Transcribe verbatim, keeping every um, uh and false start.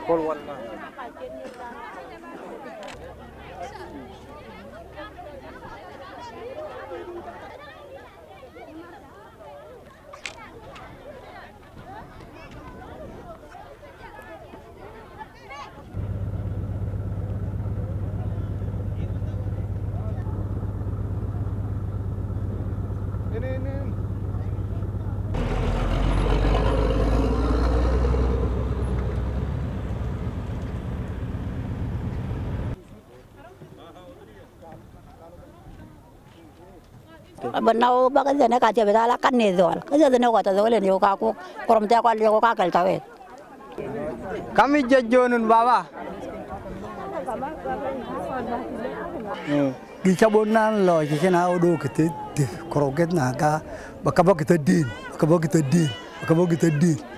Kol wala. Ini ini. Benau bagai sana kaca betala kan nih jual. Kaca sana kata jual ini juga aku korom tiap kali juga kakek tahu. Kami jajonun baba. Gicha bonan lo gicha na odo kete kroket na ka bakaba kita din bakaba kita din bakaba kita din